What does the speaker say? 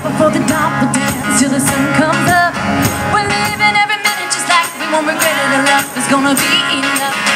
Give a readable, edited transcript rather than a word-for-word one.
Before the dawn will dance till the sun comes up. We're living every minute just like we won't regret it. Our love is gonna be enough.